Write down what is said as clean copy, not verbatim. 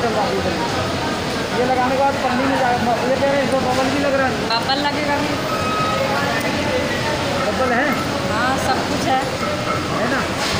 चलवा दी ये लगाने के बाद पन्नी में जाएगा। ये कह रहे हैं इसको बबल भी लग रहा है। बबल लगेगा भी। बबल है, हाँ सब कुछ है है ना।